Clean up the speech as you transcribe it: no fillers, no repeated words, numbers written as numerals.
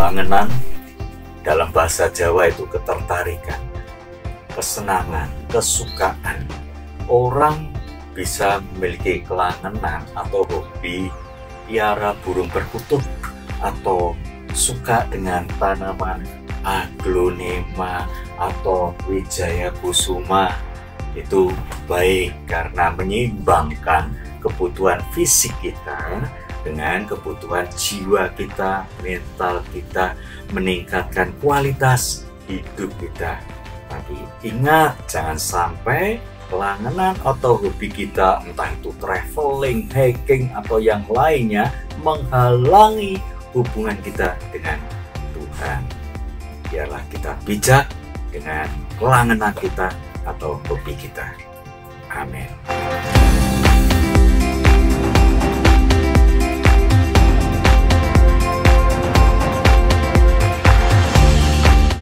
Kelangenan dalam bahasa Jawa itu ketertarikan, kesenangan, kesukaan. Orang bisa memiliki kelangenan atau hobi piara burung perkutut, atau suka dengan tanaman aglonema atau wijaya kusuma. Itu baik karena menyeimbangkan kebutuhan fisik kita dengan kebutuhan jiwa kita, mental kita, meningkatkan kualitas hidup kita. Tapi ingat, jangan sampai kelangenan atau hobi kita, entah itu traveling, hiking, atau yang lainnya, menghalangi hubungan kita dengan Tuhan. Biarlah kita bijak dengan kelangenan kita atau hobi kita. Amin.